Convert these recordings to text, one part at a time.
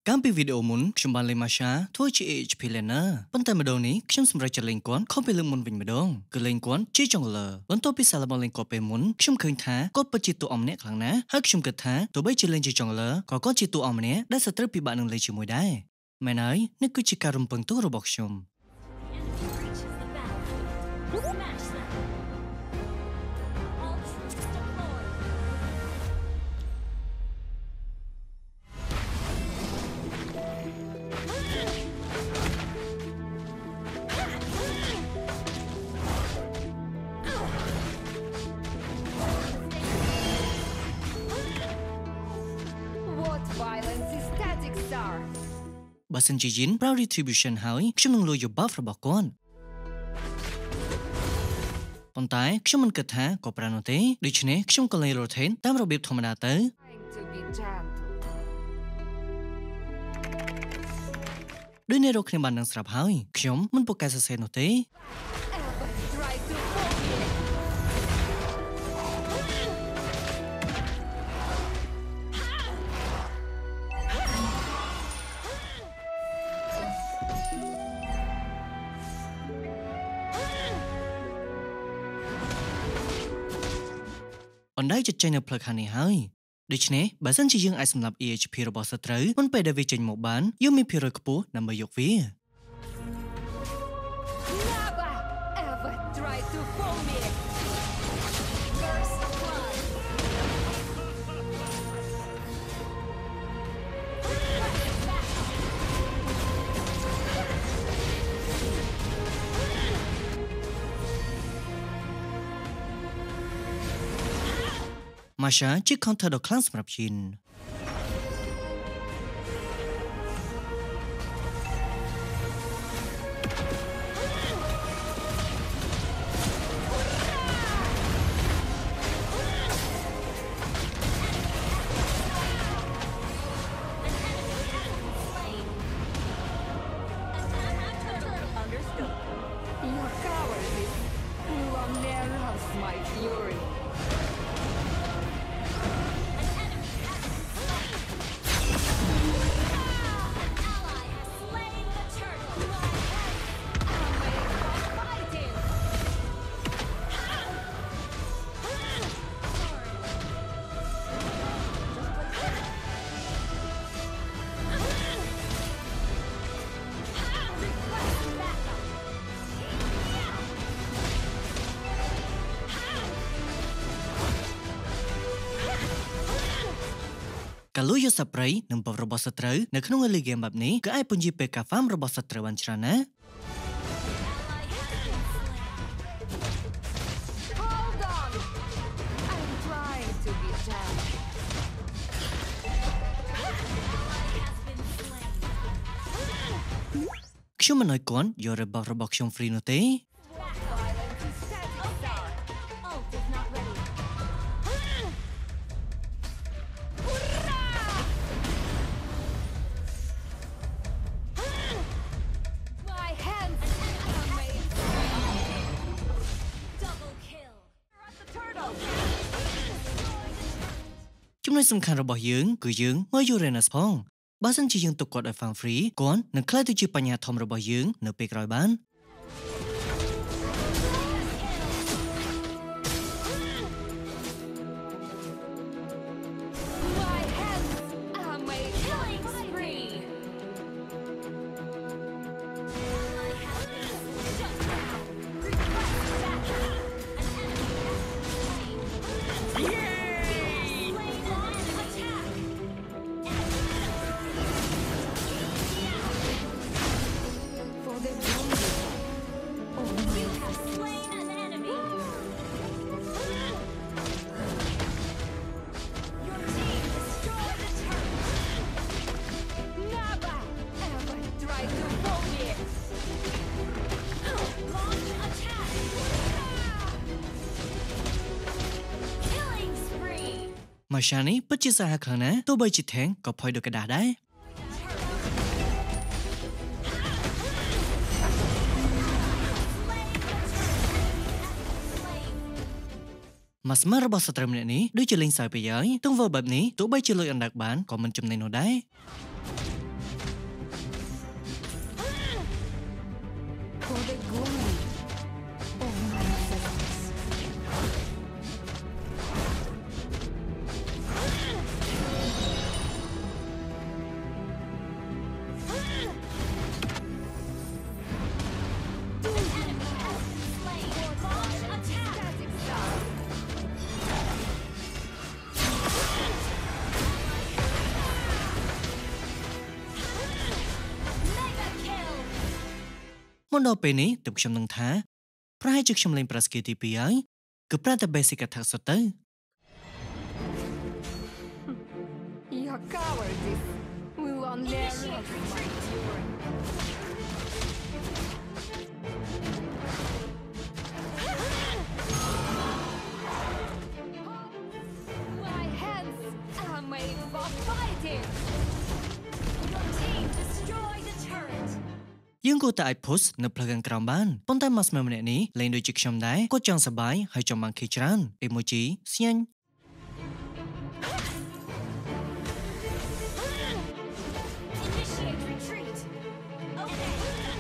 การปีวิดีโอมุนชุมบันเลมาชาทั่วจีเอชพีเลนเนอร์ปันแต่มาดงนี้ชุมสำหรับจะเล่นก้อนเข้าไปเรื่องมุนวิ่งมาดงก็เล่นก้อนจีจงเลอวันตัวพิศาลบอลเล่นก้อนไปมุนชุมคืนท้าก็ประจิตตัวอมเนี้ยครั้งนะหากชุมกระท้าตัวใบจะเล่นจีจงเลอก็จิตตัวอมเนี้ยได้สตรีปีบานึงเลยชิมวยได้แม่นายนี่คือจิการุมเปิงตัวระบบชุมบัสันจีจิน proud retribution หายชุมนึงลอยอยู่บัฟระบอกก้อนปนท้ายชุมมันเกิดหาก็ปราโนเตดิฉเนชุมก็เลยโรเทนตามระเบียบธรรมดาเตอด้วยในโรคในบ้านนังสระหายชุมมันโปรแกรสเซนโนเตอันได้จัดใจในพลังนี้ให้ดิฉันบัสันจียังไอสำหรับ EHP ระบบสตรีมันไปได้วิจัยหมู่บ้านย่อมมีเพียงกระปุกนำมายกวีมาช้าจิคอนเทอร์ดอกคลั่งสำหรับชินการลุยสเปรย์นำปรับระบบสตรีในขนมเลี้ยงแบบนี้ก็ไอปุ่นจีเปกาฟาร์มระบบสตรีวันชนะช่วงมันน้อยก่อนยอระบบระบบชมฟรีโนเต้จุดในสำคัญระบบยืงคือยืงเมื่อยูเรนัสพองบ้านสันจียังตกกดไอฟังฟรีก่อนนั่งคล้ายตัวจีปัญญาทอมระบบยืงเนื้อเปกรอยบ้านมาชานี้ปัจจิสาหะครั้งนะตัวใบจิตแทงก็พลอยดูกระดาษได้มาสมาร์ระบบสตรีมนี้ด้วยจะเล่นสายไปย้ายต้องว่าแบบนี้ตัวใบจะลอยอันดับบ้านก็มันจำในโนได้មុនដល់ពេលនេះទើបខ្ញុំនឹងថាប្រហែលជាខ្ញុំលេងប្រាស្គាទី2ហើយគឺប្រាតែ basic attack សុទ្ធទៅ Your cowardice will only My hands are made for fighting. Your team destroyed the turret. យើងគួរតែអាច push នៅផ្លូវខាងក្រោមបានប៉ុន្តែ Master ម្នាក់នេះលេងដូចជាខ្ញុំដែរគាត់ចង់សប្បាយហើយចង់បាន kill ច្រើន emoji ស្ញាញ់ Initiate retreat. Okay.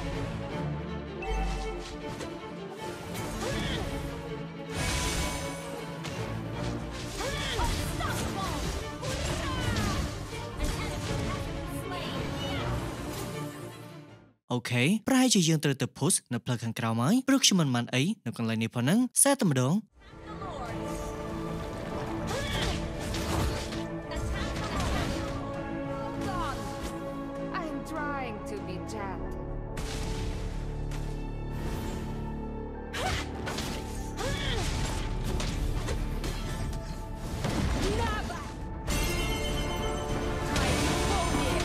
Unstoppable. An enemy has been slain. អូខេប្រហែលជាយើងត្រូវទៅ push នៅផ្លូវខាងក្រោមហើយព្រោះខ្ញុំមិនបានអីនៅកន្លែងនេះផងហ្នឹងសែតែម្ដង The Lord. Attack the Lord. God, I'm trying to be gentle. Never. Try to hold it.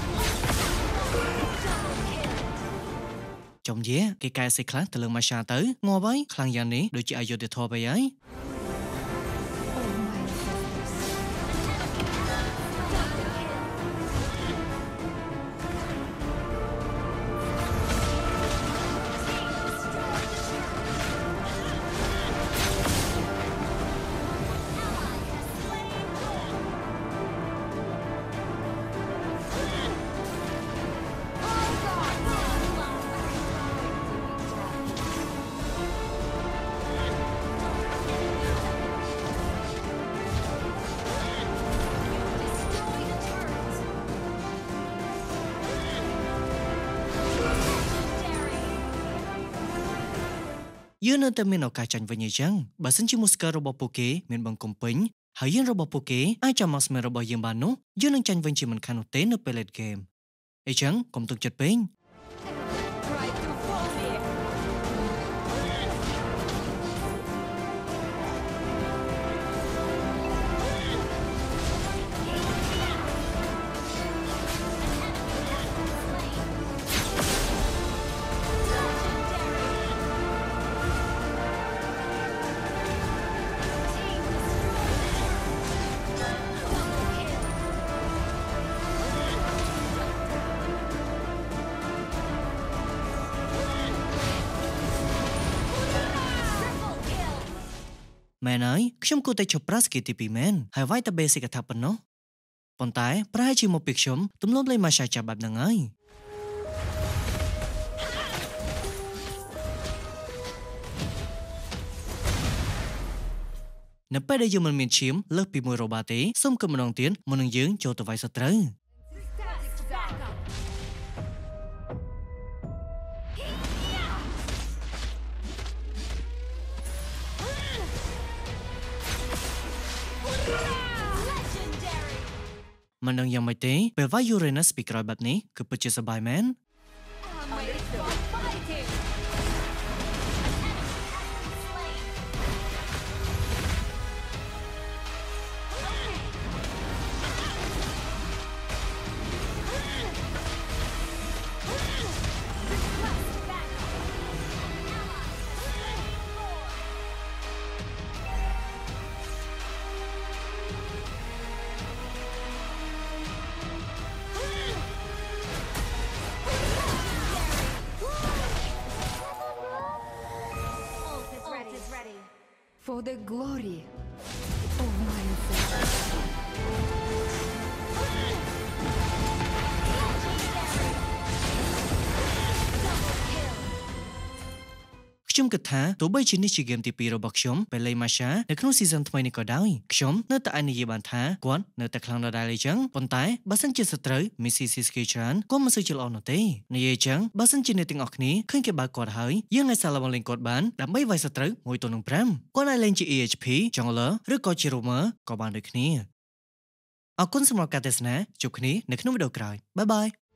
Double kill. ចំយេគេកែសេខ្លះទៅលើ Masha ទៅងាប់ហើយខ្លាំងយ៉ាងនេះដូចជាអយុធធម៌ទៅហើយ Oh my sisters. Double kill. Team destroyed the turret. Ally has slain Lord. Oh God! Destroy the turret. Legendary. យើងនៅតែមានឱកាសចាញ់វិញអញ្ចឹងបើសិនជា Musker របស់ពួកគេមានបង្គំពេញហើយយើងរបស់ពួកគេអាចចាំ Marksman របស់យើងបាននោះយើងនឹងចាញ់វិញជាមិនខាននោះទេនៅពេល late game អញ្ចឹងកុំទុកចិត្តពេក Try to fool me. Triple kill. មែនហើយខ្ញុំគួរតែជប់ប្រាស្គាទី2មែនហើយវាយតែ basic attack ប៉ុណ្ណោះប៉ុន្តែប្រហែលជាមកពីខ្ញុំទម្លាប់លេង Masha ចាប់បែបហ្នឹងហើយនៅពេលដែលយើងមិនមានឈាមលើសពី1របាទេសូមគិតម្ដងទៀតមុននឹងយើងចូលទៅវាយសត្រូវ Test backup. Legendary. មិនដឹងយ៉ាងម៉េចទេពេលវាយ Uranus ពីក្រោយបែបនេះគឺពិតជាសប្បាយមែន I'm waiting for fighting. Request backup. Ult is ready. For the glory of my ancestors. Double kill. ខ្ញុំគិតថាទោះបីជានេះជាហ្គេមទី2របស់ខ្ញុំពេលលេង Masha នៅក្នុង season ថ្មីនេះក៏ដោយខ្ញុំនៅតែអាចនិយាយបានថាគាត់នៅតែខ្លាំងដដែលអញ្ចឹងប៉ុន្តែបើសិនជាសត្រូវមាន CC skill ច្រើនគាត់មិនសូវជាល្អនោះទេនិយាយអញ្ចឹងបើសិនជាអ្នកទាំងអស់គ្នាឃើញគេបើកគាត់ហើយយើងអាចសាឡបងលេងគាត់បានដើម្បីវាយសត្រូវ1 ទល់នឹង 5គាត់អាចលេងជា EHP Jungler ឬក៏ជា Roamer ក៏បានដូចគ្នាអរគុណសម្រាប់ការទស្សនាជួបគ្នានៅក្នុងវីដេអូក្រោយបាយបាយ